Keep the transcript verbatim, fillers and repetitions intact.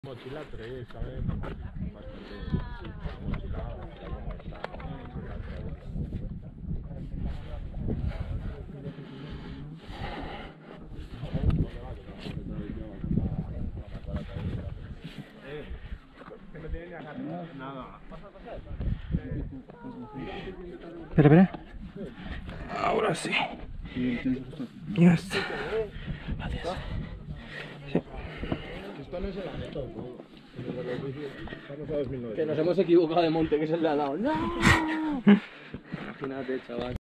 Mochila tres, ¿sabes? Bastante mochila, como está, mochila tres. Que no tiene ni acá nada. Espera, espera. Ahora sí. Ya está. Gracias. Sí. Esto no es el aneto, Que nos hemos equivocado de monte, que es el de al lado. ¡No! Imagínate, chaval.